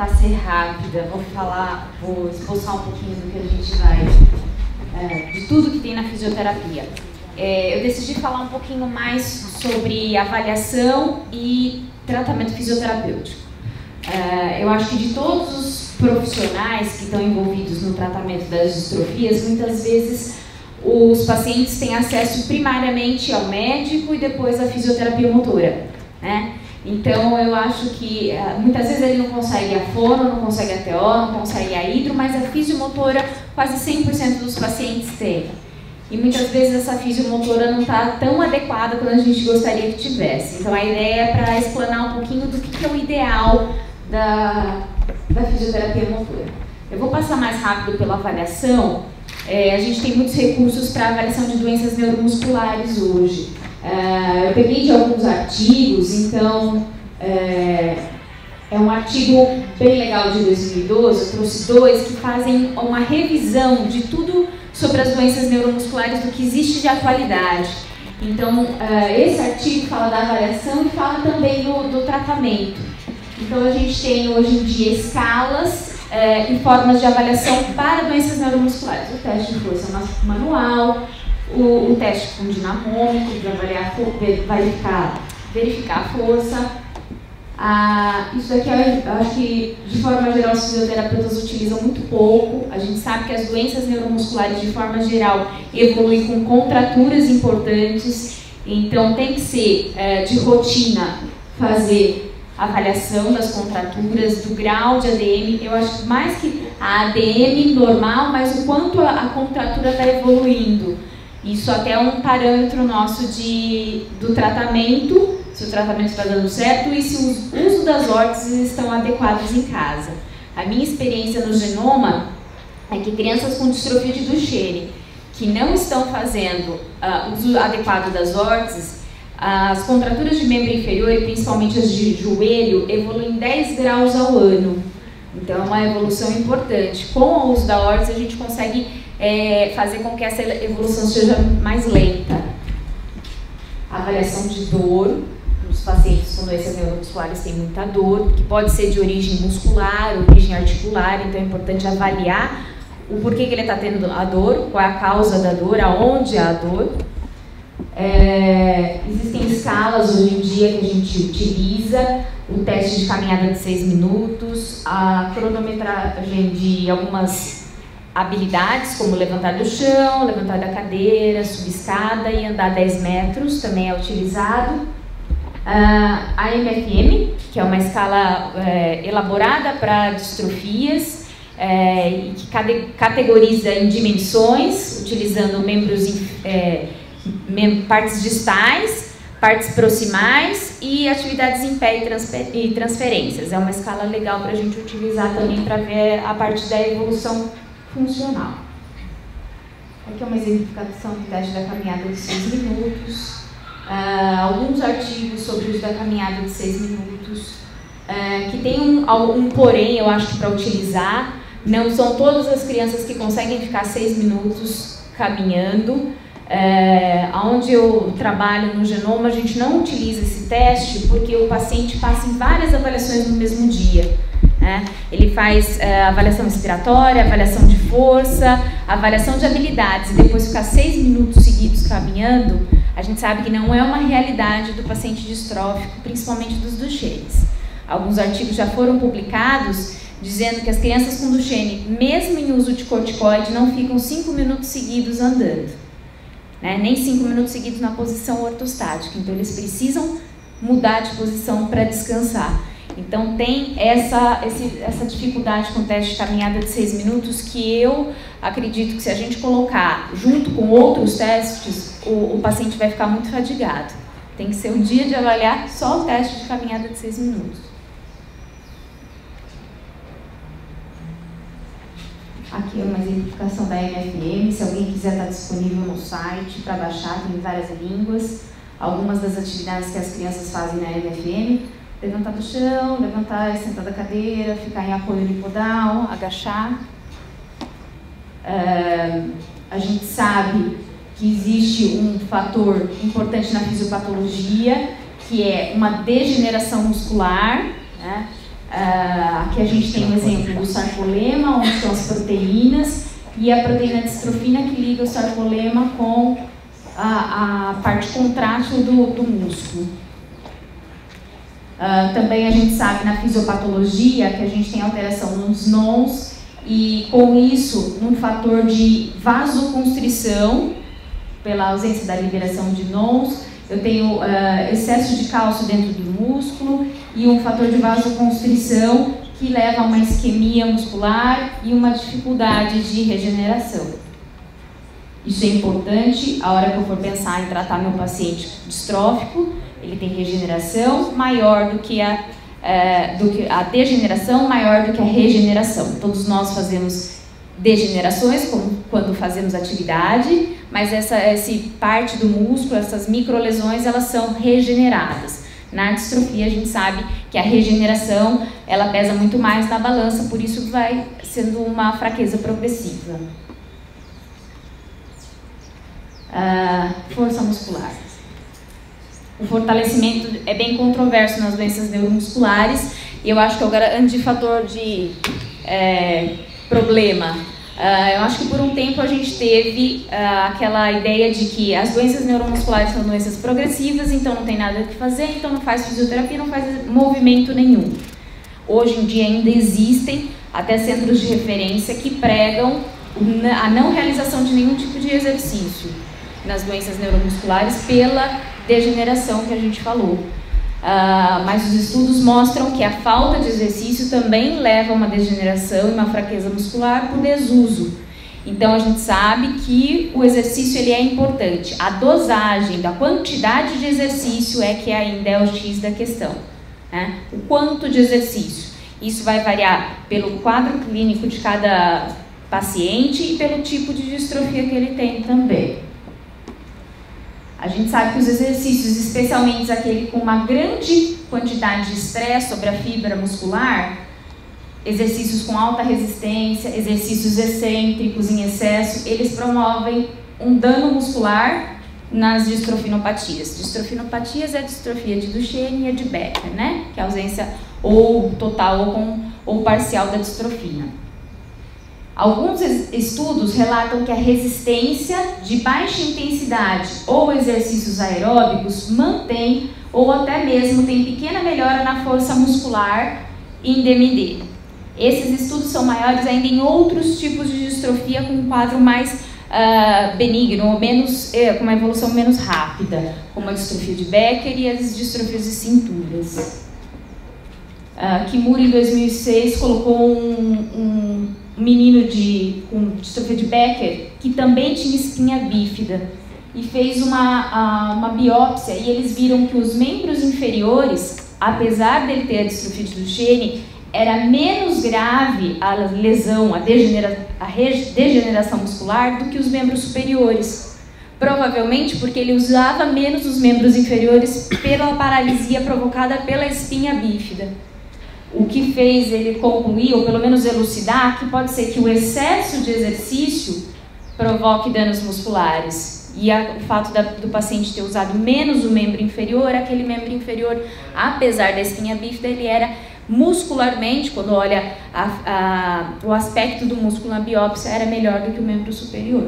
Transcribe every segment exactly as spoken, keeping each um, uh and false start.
tentar ser rápida, vou falar, vou esboçar um pouquinho do que a gente vai, é, de tudo que tem na fisioterapia. É, eu decidi falar um pouquinho mais sobre avaliação e tratamento fisioterapêutico. É, eu acho que de todos os profissionais que estão envolvidos no tratamento das distrofias, muitas vezes os pacientes têm acesso primariamente ao médico e depois à fisioterapia motora, né? Então, eu acho que muitas vezes ele não consegue a fono, não consegue a T O, não consegue a hidro, mas a fisiomotora quase cem por cento dos pacientes têm. E muitas vezes essa fisiomotora não está tão adequada quanto a gente gostaria que tivesse. Então, a ideia é para explanar um pouquinho do que é o ideal da, da fisioterapia motora. Eu vou passar mais rápido pela avaliação. É, a gente tem muitos recursos para avaliação de doenças neuromusculares hoje. Uh, eu peguei de alguns artigos, então é, é um artigo bem legal de dois mil e doze, eu trouxe dois que fazem uma revisão de tudo sobre as doenças neuromusculares do que existe de atualidade. Então, uh, esse artigo fala da avaliação e fala também do, do tratamento. Então, a gente tem hoje em dia escalas é, e formas de avaliação para doenças neuromusculares. O teste de força manual, o, o teste com dinamômetro para avaliar, verificar, verificar a força. Ah, isso daqui eu acho que, de forma geral, os fisioterapeutas utilizam muito pouco. A gente sabe que as doenças neuromusculares, de forma geral, evoluem com contraturas importantes. Então, tem que ser é, de rotina fazer avaliação das contraturas, do grau de A D M. Eu acho mais que a A D M normal, mas o quanto a, a contratura está evoluindo. Isso até é um parâmetro nosso de, do tratamento, se o tratamento está dando certo e se o uso das órteses estão adequados em casa. A minha experiência no genoma é que crianças com distrofia de Duchenne que não estão fazendo uh, uso adequado das órteses, as contraturas de membro inferior, e principalmente as de joelho, evoluem dez graus ao ano. Então é uma evolução importante. Com o uso da órtese a gente consegue é, fazer com que essa evolução seja mais lenta. A avaliação de dor. Os pacientes com doenças neuromusculares têm muita dor, que pode ser de origem muscular, origem articular, então é importante avaliar o porquê que ele está tendo a dor, qual é a causa da dor, aonde há a dor. É, existem escalas hoje em dia que a gente utiliza, o teste de caminhada de seis minutos, a cronometragem de algumas habilidades, como levantar do chão, levantar da cadeira, subir escada e andar dez metros, também é utilizado. Uh, a M F M, que é uma escala é, elaborada para distrofias é, e que cade, categoriza em dimensões, utilizando membros, é, mem partes distais, partes proximais e atividades em pé e, transfer, e transferências. É uma escala legal para a gente utilizar também para ver a parte da evolução funcional. Aqui é uma exemplificação do teste da caminhada de seis minutos. Uh, alguns artigos sobre o uso da caminhada de seis minutos, uh, que tem um, um porém, eu acho que para utilizar, não são todas as crianças que conseguem ficar seis minutos caminhando. Uh, onde eu trabalho no genoma, a gente não utiliza esse teste porque o paciente passa em várias avaliações no mesmo dia. Né? Ele faz uh, avaliação respiratória, avaliação de força, avaliação de habilidades e depois ficar seis minutos seguidos caminhando. A gente sabe que não é uma realidade do paciente distrófico, principalmente dos Duchennes. Alguns artigos já foram publicados dizendo que as crianças com Duchenne, mesmo em uso de corticoide, não ficam cinco minutos seguidos andando, né? Nem cinco minutos seguidos na posição ortostática. Então, eles precisam mudar de posição para descansar. Então, tem essa, esse, essa dificuldade com o teste de caminhada de seis minutos que eu acredito que se a gente colocar junto com outros testes, o, o paciente vai ficar muito fadigado. Tem que ser o dia de avaliar só o teste de caminhada de seis minutos. Aqui é uma exemplificação da M F M, se alguém quiser estar disponível no site para baixar, tem várias línguas. Algumas das atividades que as crianças fazem na M F M: levantar do chão, levantar e sentar da cadeira, ficar em apoio unipodal, agachar. Uh, a gente sabe que existe um fator importante na fisiopatologia, que é uma degeneração muscular, né? Uh, aqui a gente tem um exemplo do sarcolema, onde estão as proteínas, e a proteína distrofina que liga o sarcolema com a, a parte contrátil do, do músculo. Uh, também a gente sabe na fisiopatologia que a gente tem alteração nos nons e com isso um fator de vasoconstrição pela ausência da liberação de nons. Eu tenho uh, excesso de cálcio dentro do músculo e um fator de vasoconstrição que leva a uma isquemia muscular e uma dificuldade de regeneração. Isso é importante a hora que eu for pensar em tratar meu paciente distrófico. Ele tem regeneração maior do que a, uh, do que a degeneração, maior do que a regeneração. Todos nós fazemos degenerações como quando fazemos atividade, mas essa, essa parte do músculo, essas microlesões, elas são regeneradas. Na distrofia a gente sabe que a regeneração ela pesa muito mais na balança, por isso vai sendo uma fraqueza progressiva. Uh, força muscular. O fortalecimento é bem controverso nas doenças neuromusculares e eu acho que é o grande fator de é, problema. Uh, eu acho que por um tempo a gente teve uh, aquela ideia de que as doenças neuromusculares são doenças progressivas, então não tem nada o que fazer, então não faz fisioterapia, não faz movimento nenhum. Hoje em dia ainda existem até centros de referência que pregam a não realização de nenhum tipo de exercício nas doenças neuromusculares pela degeneração que a gente falou. Uh, mas os estudos mostram que a falta de exercício também leva a uma degeneração e uma fraqueza muscular por desuso. Então a gente sabe que o exercício ele é importante. A dosagem da quantidade de exercício é que ainda é o X da questão, né? O quanto de exercício. Isso vai variar pelo quadro clínico de cada paciente e pelo tipo de distrofia que ele tem também. A gente sabe que os exercícios, especialmente aquele com uma grande quantidade de estresse sobre a fibra muscular, exercícios com alta resistência, exercícios excêntricos em excesso, eles promovem um dano muscular nas distrofinopatias. Distrofinopatias é a distrofia de Duchenne e a de Becker, né? Que é a ausência ou total ou, com, ou parcial da distrofina. Alguns estudos relatam que a resistência de baixa intensidade ou exercícios aeróbicos mantém ou até mesmo tem pequena melhora na força muscular em D M D. Esses estudos são maiores ainda em outros tipos de distrofia com um quadro mais uh, benigno ou menos, eh, com uma evolução menos rápida, como a distrofia de Becker e as distrofias de cinturas. Uh, Kimura, em dois mil e seis, colocou um, um menino de, com distrofia de Becker que também tinha espinha bífida e fez uma, uh, uma biópsia e eles viram que os membros inferiores, apesar dele ter a distrofia de Duchenne, era menos grave a lesão, a, degenera, a degeneração muscular do que os membros superiores. Provavelmente porque ele usava menos os membros inferiores pela paralisia provocada pela espinha bífida. O que fez ele concluir, ou pelo menos elucidar, que pode ser que o excesso de exercício provoque danos musculares. E a, o fato da, do paciente ter usado menos o membro inferior, aquele membro inferior, apesar da espinha bífida, ele era muscularmente, quando olha a, a, o aspecto do músculo na biópsia, era melhor do que o membro superior.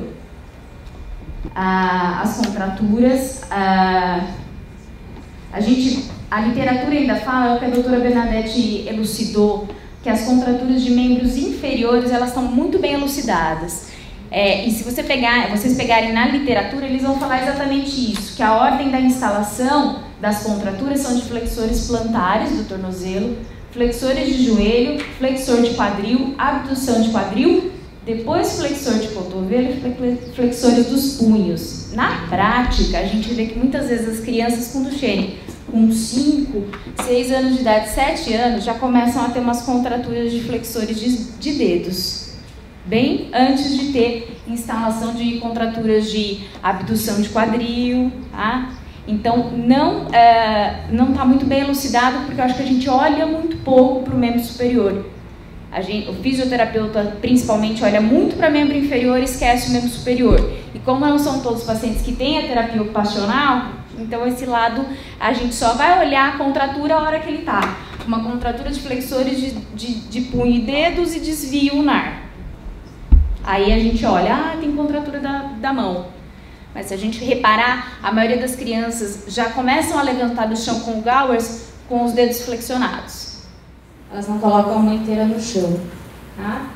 Ah, as contraturas, ah, a gente... A literatura ainda fala, o que a doutora Bernadette elucidou, que as contraturas de membros inferiores, elas estão muito bem elucidadas. É, e se você pegar, vocês pegarem na literatura, eles vão falar exatamente isso, que a ordem da instalação das contraturas são de flexores plantares do tornozelo, flexores de joelho, flexor de quadril, abdução de quadril, depois flexor de cotovelo e flexores dos punhos. Na prática, a gente vê que muitas vezes as crianças com Duchenne, com cinco, seis anos de idade, sete anos, já começam a ter umas contraturas de flexores de, de dedos, bem antes de ter instalação de contraturas de abdução de quadril, tá? Então, não é, não está muito bem elucidado, porque eu acho que a gente olha muito pouco para o membro superior. A gente, o fisioterapeuta, principalmente, olha muito para membro inferior e esquece o membro superior. E como não são todos os pacientes que têm a terapia ocupacional, então esse lado a gente só vai olhar a contratura a hora que ele está. uma contratura de flexores de, de, de punho e dedos e desvio ulnar. Aí a gente olha, ah, tem contratura da, da mão. Mas se a gente reparar, a maioria das crianças já começam a levantar do chão com o Gowers com os dedos flexionados. Elas não colocam a mão inteira no chão. Tá?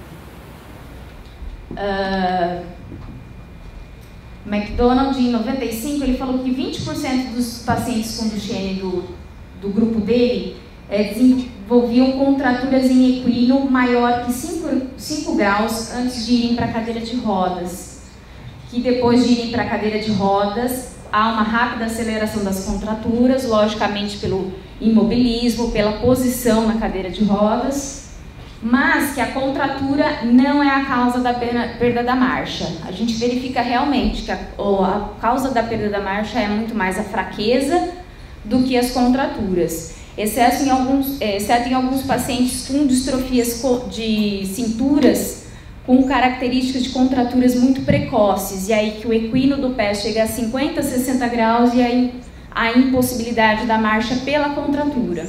Uh, McDonald, em noventa e cinco, ele falou que vinte por cento dos pacientes com Duchenne do, do grupo dele é, desenvolviam contraturas em equino maior que cinco graus antes de irem para a cadeira de rodas. Que depois de irem para a cadeira de rodas, há uma rápida aceleração das contraturas, logicamente pelo imobilismo, pela posição na cadeira de rodas, mas que a contratura não é a causa da perda da marcha. A gente verifica realmente que a, a causa da perda da marcha é muito mais a fraqueza do que as contraturas, exceto em alguns, exceto em alguns pacientes com distrofias de cinturas com características de contraturas muito precoces, e aí que o equino do pé chega a cinquenta, sessenta graus e aí a impossibilidade da marcha pela contratura.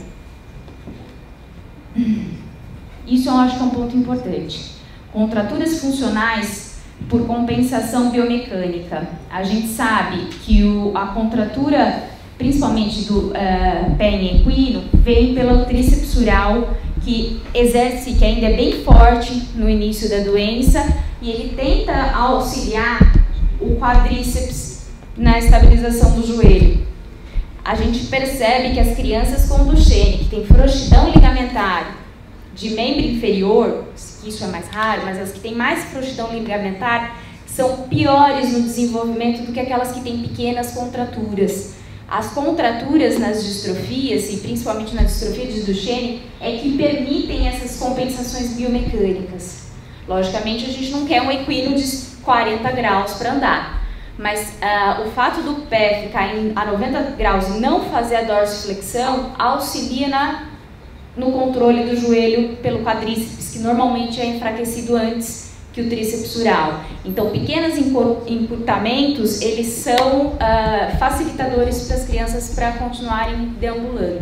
Isso eu acho que é um ponto importante. Contraturas funcionais por compensação biomecânica. A gente sabe que o, a contratura, principalmente do uh, pé em equino, vem pelo tríceps ural, que exerce, que ainda é bem forte no início da doença, e ele tenta auxiliar o quadríceps na estabilização do joelho. A gente percebe que as crianças com Duchenne, que têm frouxidão ligamentar de membro inferior, isso é mais raro, mas as que têm mais frouxidão ligamentar são piores no desenvolvimento do que aquelas que têm pequenas contraturas. As contraturas nas distrofias, e principalmente na distrofia de Duchenne, é que permitem essas compensações biomecânicas. Logicamente, a gente não quer um equino de quarenta graus para andar, mas uh, o fato do pé ficar em, a noventa graus e não fazer a dorsiflexão auxilia na, no controle do joelho pelo quadríceps, que normalmente é enfraquecido antes que o tríceps ural. Então, pequenos encurtamentos, eles são uh, facilitadores para as crianças para continuarem deambulando.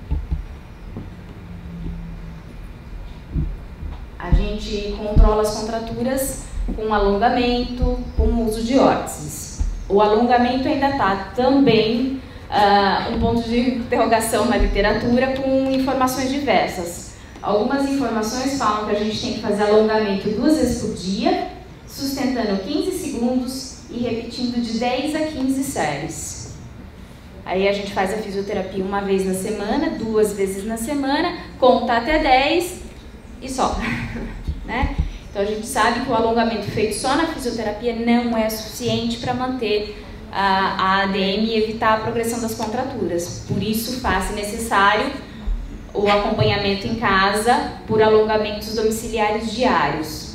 A gente controla as contraturas com alongamento, com o uso de órteses. O alongamento ainda está também uh, um ponto de interrogação na literatura, com informações diversas. Algumas informações falam que a gente tem que fazer alongamento duas vezes por dia, sustentando quinze segundos e repetindo de dez a quinze séries. Aí a gente faz a fisioterapia uma vez na semana, duas vezes na semana, conta até dez e solta, né? Então a gente sabe que o alongamento feito só na fisioterapia não é suficiente para manter a, a A D M e evitar a progressão das contraturas. Por isso faz-se necessário o acompanhamento em casa por alongamentos domiciliares diários.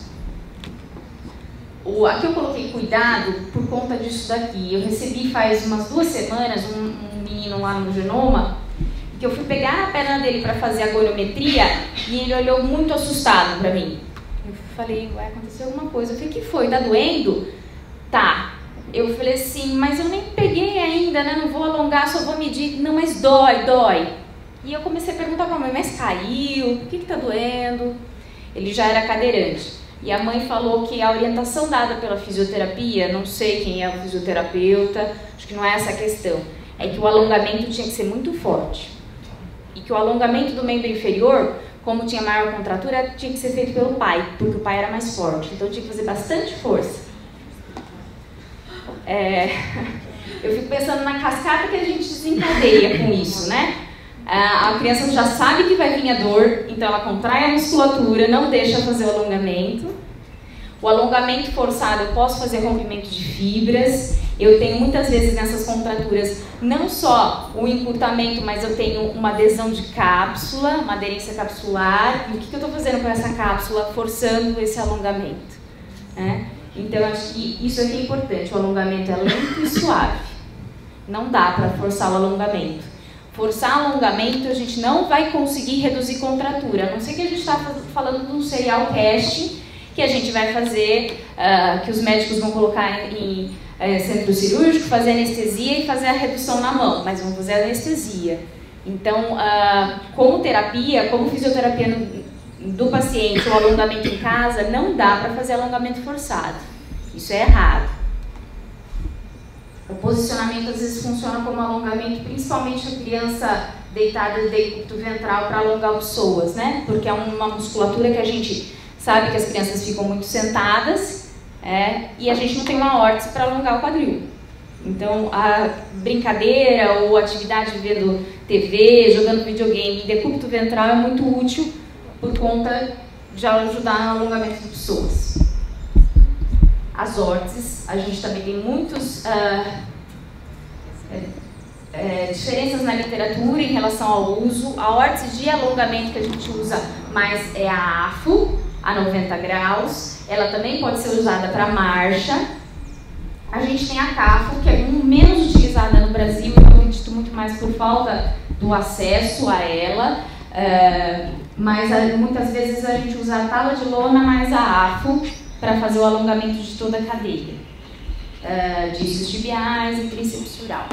O, aqui eu coloquei cuidado por conta disso daqui. Eu recebi faz umas duas semanas um, um menino lá no Genoma, que eu fui pegar na perna dele para fazer a goniometria e ele olhou muito assustado para mim. Eu falei, vai acontecer alguma coisa. Eu falei, o que foi? Tá doendo? Tá. Eu falei assim, mas eu nem peguei ainda, né? Não vou alongar, só vou medir. Não, mas dói, dói. E eu comecei a perguntar para a mãe, mas caiu? O que que tá doendo? Ele já era cadeirante. E a mãe falou que a orientação dada pela fisioterapia, não sei quem é o fisioterapeuta, acho que não é essa a questão, é que o alongamento tinha que ser muito forte. E que o alongamento do membro inferior, como tinha maior contratura, tinha que ser feito pelo pai, porque o pai era mais forte. Então tinha que fazer bastante força. É... Eu fico pensando na cascata que a gente desencadeia com isso, né? A criança já sabe que vai vir a dor, então ela contrai a musculatura, não deixa fazer o alongamento. O alongamento forçado, eu posso fazer rompimento de fibras. Eu tenho muitas vezes nessas contraturas não só o encurtamento, mas eu tenho uma adesão de cápsula, uma aderência capsular. E o que, que eu estou fazendo com essa cápsula? Forçando esse alongamento, né? Então eu acho que isso aqui é importante. O alongamento é lento e suave. Não dá para forçar o alongamento. Forçar alongamento, a gente não vai conseguir reduzir contratura, a não ser que a gente está falando de um serial cast que a gente vai fazer, uh, que os médicos vão colocar em uh, centro cirúrgico, fazer anestesia e fazer a redução na mão, mas vão fazer anestesia. Então, uh, como terapia, como fisioterapia no, do paciente, o alongamento em casa, não dá para fazer alongamento forçado. Isso é errado. O posicionamento às vezes funciona como alongamento, principalmente a criança deitada de decúbito ventral para alongar os psoas, né? Porque é uma musculatura que a gente sabe que as crianças ficam muito sentadas, é, e a gente não tem uma órtese para alongar o quadril. Então, a brincadeira ou atividade vendo T V, jogando videogame em decúbito ventral é muito útil por conta de ajudar no alongamento de pessoas. As órteses, a gente também tem muitos uh, é, é, diferenças na literatura em relação ao uso. A órtese de alongamento que a gente usa mais é a AFO, a noventa graus. Ela também pode ser usada para marcha. A gente tem a CAFO, que é menos utilizada no Brasil, eu acredito muito mais por falta do acesso a ela, uh, mas uh, muitas vezes a gente usa a tala de lona mais a AFO para fazer o alongamento de toda a cadeia, uh, discos tibiais e tríceps femoral.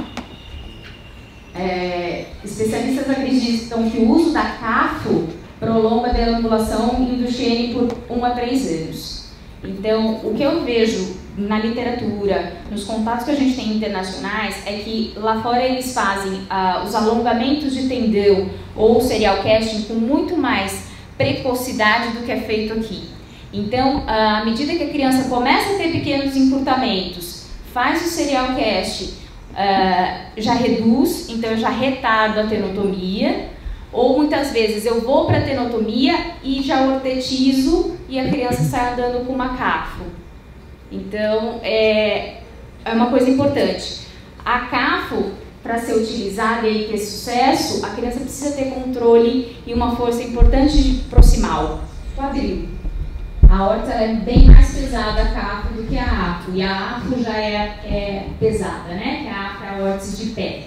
É, especialistas acreditam que o uso da CAFO prolonga a deambulação em Duchenne por um a três anos. Então, o que eu vejo na literatura, nos contatos que a gente tem internacionais, é que lá fora eles fazem uh, os alongamentos de tendão ou serial casting com muito mais precocidade do que é feito aqui. Então, uh, à medida que a criança começa a ter pequenos encurtamentos, faz o serial cast, uh, já reduz, então eu já retardo a tenotomia, ou muitas vezes eu vou para a tenotomia e já ortetizo e a criança sai andando com uma CAFO. Então, é, é uma coisa importante. A CAFO, para ser utilizada e ter sucesso, a criança precisa ter controle e uma força importante de proximal. Quadril. A órtese é bem mais pesada, a CAFO, do que a AFO. E a AFO já é, é pesada, né? Que a AFO é a órtese de pé.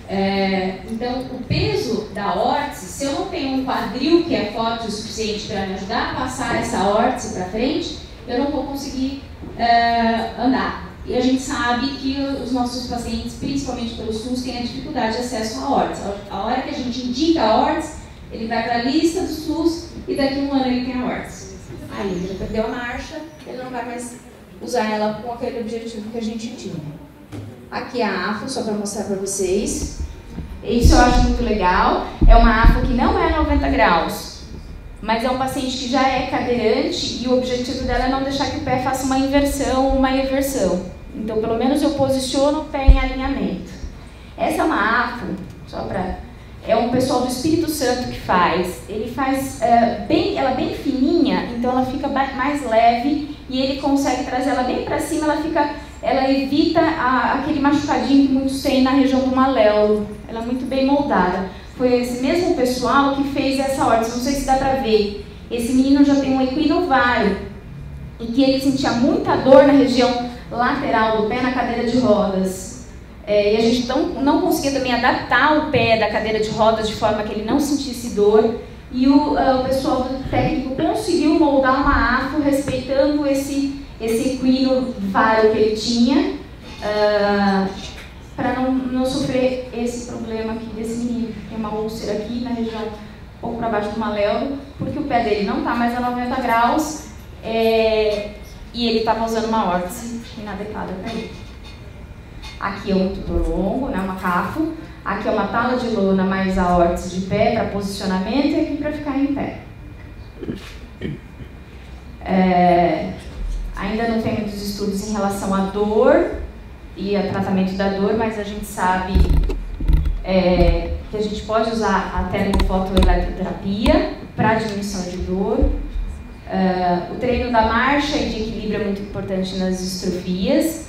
É, então, o peso da órtese, se eu não tenho um quadril que é forte o suficiente para me ajudar a passar essa órtese para frente, eu não vou conseguir uh, andar. E a gente sabe que os nossos pacientes, principalmente pelo SUS, têm a dificuldade de acesso à órtese. A hora que a gente indica a órtese, ele vai para a lista do SUS e daqui a um ano ele tem a órtese. Aí ele já perdeu a marcha, ele não vai mais usar ela com aquele objetivo que a gente tinha. Aqui é a AFO, só para mostrar para vocês. Isso eu acho muito legal. É uma AFO que não é noventa graus. Mas é um paciente que já é cadeirante e o objetivo dela é não deixar que o pé faça uma inversão ou uma eversão. Então, pelo menos eu posiciono o pé em alinhamento. Essa é uma AFO, só para... É um pessoal do Espírito Santo que faz. Ele faz uh, bem, ela é bem fininha, então ela fica mais leve e ele consegue trazer ela bem para cima, ela fica... Ela evita a, aquele machucadinho que muitos têm na região do maléolo. Ela é muito bem moldada. Foi esse mesmo pessoal que fez essa órtese, não sei se dá pra ver. Esse menino já tem um equinovário e que ele sentia muita dor na região lateral do pé na cadeira de rodas. É, e a gente não, não conseguia também adaptar o pé da cadeira de rodas de forma que ele não sentisse dor. E o, uh, o pessoal do técnico conseguiu moldar uma AFO respeitando esse, esse equinovário que ele tinha. Uh, para não, não sofrer esse problema aqui desse menino, que tem uma úlcera aqui na região, um pouco para baixo do maléolo, porque o pé dele não está mais a noventa graus é, e ele estava usando uma órtese inadequada para ele. Aqui é um tutor longo, né, uma CAFO, aqui é uma tala de lona mais a órtese de pé para posicionamento e aqui para ficar em pé. É, ainda não tem muitos estudos em relação à dor e a tratamento da dor, mas a gente sabe é, que a gente pode usar a termofotoeletroterapia para diminuição de dor. Uh, o treino da marcha e de equilíbrio é muito importante nas distrofias.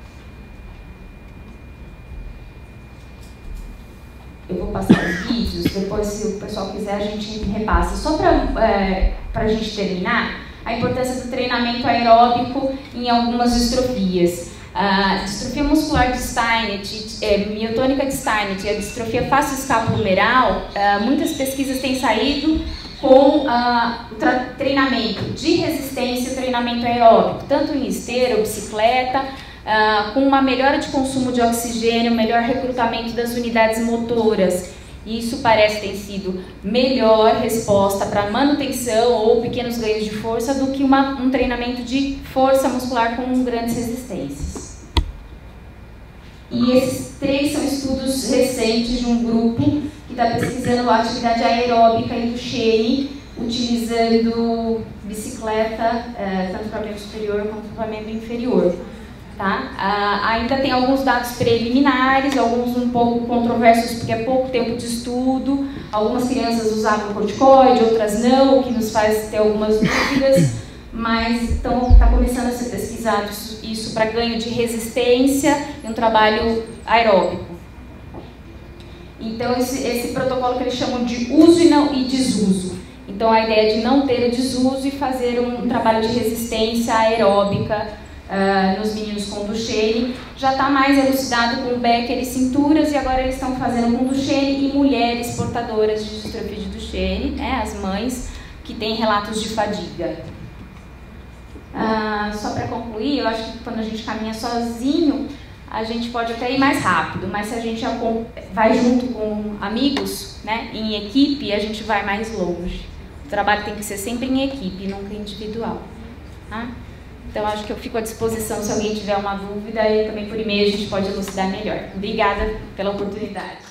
Eu vou passar os vídeos, depois se o pessoal quiser a gente repassa. Só para é, a gente terminar, a importância do treinamento aeróbico em algumas distrofias. A distrofia muscular de Steinert, é, miotônica de Steinert e a distrofia facioscapulohumeral, uh, muitas pesquisas têm saído com uh, o treinamento de resistência e treinamento aeróbico, tanto em esteira ou bicicleta, uh, com uma melhora de consumo de oxigênio, melhor recrutamento das unidades motoras E isso parece ter sido melhor resposta para manutenção ou pequenos ganhos de força do que uma, um treinamento de força muscular com grandes resistências. E esses três são estudos recentes de um grupo que está pesquisando a atividade aeróbica em Duchenne, utilizando bicicleta, eh, tanto para o membro superior quanto para o membro inferior. Tá? Ah, ainda tem alguns dados preliminares, alguns um pouco controversos porque é pouco tempo de estudo. Algumas crianças usavam corticoide, outras não, o que nos faz ter algumas dúvidas, mas então está começando a ser pesquisado isso, isso para ganho de resistência e um trabalho aeróbico. Então esse, esse protocolo que eles chamam de uso e, não, e desuso. Então a ideia é de não ter o desuso e fazer um, um trabalho de resistência aeróbica Uh, nos meninos com Duchenne. Já está mais elucidado com Becker e cinturas, e agora eles estão fazendo com Duchenne e mulheres portadoras de distrofia de Duchenne, né, as mães que têm relatos de fadiga. Uh, só para concluir, eu acho que quando a gente caminha sozinho, a gente pode até ir mais rápido, mas se a gente vai junto com amigos, né, em equipe, a gente vai mais longe. O trabalho tem que ser sempre em equipe, nunca individual. Tá? Então, acho que eu fico à disposição se alguém tiver uma dúvida, e também por e-mail a gente pode elucidar melhor. Obrigada pela oportunidade.